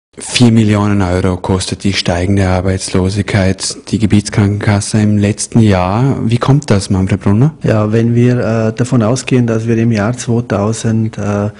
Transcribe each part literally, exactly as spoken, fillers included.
Vier Millionen Euro kostet die steigende Arbeitslosigkeit die Gebietskrankenkasse im letzten Jahr. Wie kommt das, Manfred Brunner? Ja, wenn wir äh, davon ausgehen, dass wir im Jahr zweitausendneun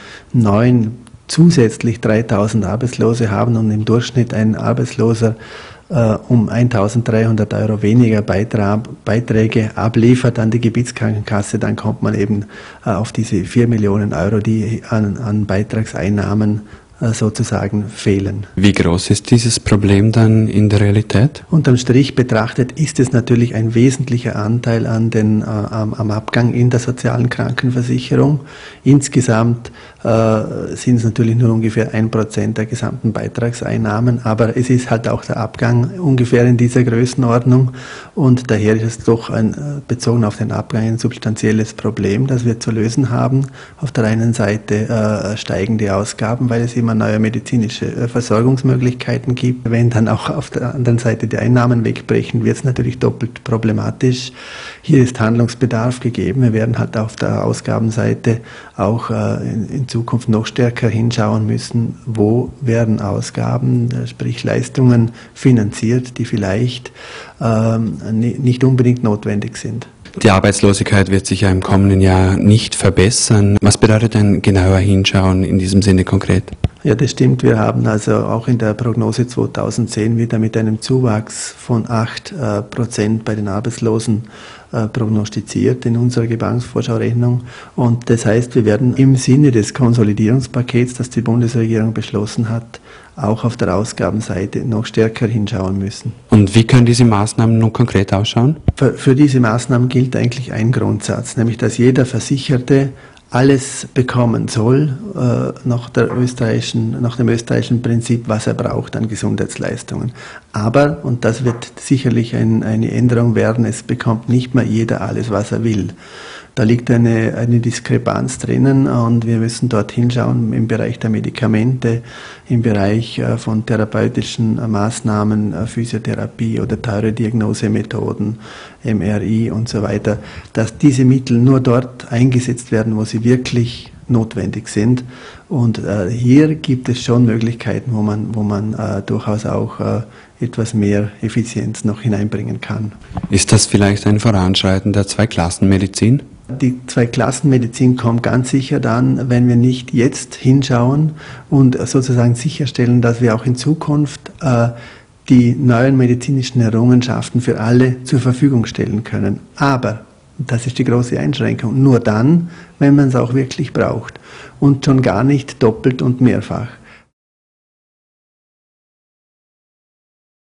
zusätzlich dreitausend Arbeitslose haben und im Durchschnitt ein Arbeitsloser äh, um eintausenddreihundert Euro weniger Beitrag, Beiträge abliefert an die Gebietskrankenkasse, dann kommt man eben äh, auf diese vier Millionen Euro, die an, an Beitragseinnahmen sozusagen fehlen. Wie groß ist dieses Problem dann in der Realität? Unterm Strich betrachtet ist es natürlich ein wesentlicher Anteil an den, äh, am, am Abgang in der sozialen Krankenversicherung. Insgesamt äh, sind es natürlich nur ungefähr ein Prozent der gesamten Beitragseinnahmen, aber es ist halt auch der Abgang ungefähr in dieser Größenordnung und daher ist es doch ein, bezogen auf den Abgang ein substanzielles Problem, das wir zu lösen haben. Auf der einen Seite äh, steigende Ausgaben, weil es immer neue medizinische Versorgungsmöglichkeiten gibt. Wenn dann auch auf der anderen Seite die Einnahmen wegbrechen, wird es natürlich doppelt problematisch. Hier ist Handlungsbedarf gegeben. Wir werden halt auf der Ausgabenseite auch äh, in, in Zukunft noch stärker hinschauen müssen, wo werden Ausgaben, sprich Leistungen finanziert, die vielleicht ähm, nicht unbedingt notwendig sind. Die Arbeitslosigkeit wird sich ja im kommenden Jahr nicht verbessern. Was bedeutet ein genauer Hinschauen in diesem Sinne konkret? Ja, das stimmt. Wir haben also auch in der Prognose zweitausendzehn wieder mit einem Zuwachs von acht äh, Prozent bei den Arbeitslosen äh, prognostiziert in unserer Gebanksvorschaurechnung. Und das heißt, wir werden im Sinne des Konsolidierungspakets, das die Bundesregierung beschlossen hat, auch auf der Ausgabenseite noch stärker hinschauen müssen. Und wie können diese Maßnahmen nun konkret ausschauen? Für, für diese Maßnahmen gilt eigentlich ein Grundsatz, nämlich dass jeder Versicherte alles bekommen soll, äh, nach, der österreichischen, nach dem österreichischen Prinzip, was er braucht an Gesundheitsleistungen. Aber, und das wird sicherlich ein, eine Änderung werden, es bekommt nicht mehr jeder alles, was er will. Da liegt eine, eine Diskrepanz drinnen und wir müssen dort hinschauen im Bereich der Medikamente, im Bereich äh, von therapeutischen äh, Maßnahmen, äh, Physiotherapie oder teure Diagnosemethoden, M R I und so weiter, dass diese Mittel nur dort eingesetzt werden, wo sie wirklich notwendig sind. Und äh, hier gibt es schon Möglichkeiten, wo man, wo man äh, durchaus auch äh, etwas mehr Effizienz noch hineinbringen kann. Ist das vielleicht ein Voranschreiten der Zweiklassenmedizin? Die Zweiklassenmedizin kommt ganz sicher dann, wenn wir nicht jetzt hinschauen und sozusagen sicherstellen, dass wir auch in Zukunft äh, die neuen medizinischen Errungenschaften für alle zur Verfügung stellen können. Aber, das ist die große Einschränkung, nur dann, wenn man es auch wirklich braucht und schon gar nicht doppelt und mehrfach.